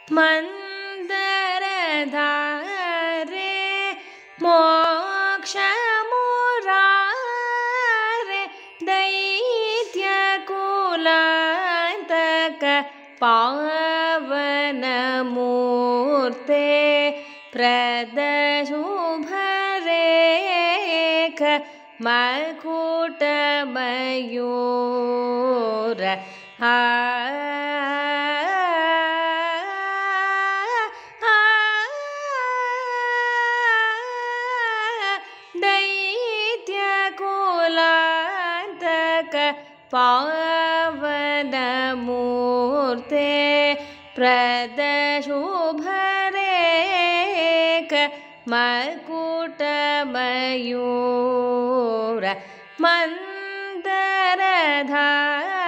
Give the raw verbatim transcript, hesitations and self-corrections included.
मन्दरधारे मोक्षमुरारे दैत्यकुलान्तक पावनमूर्ते प्रदशुभरेख मकुटमयूर आ दैत्यकुलान्तक पावनमूर्ते प्रदशुभरेख मकुटमयूर मन्दरधारे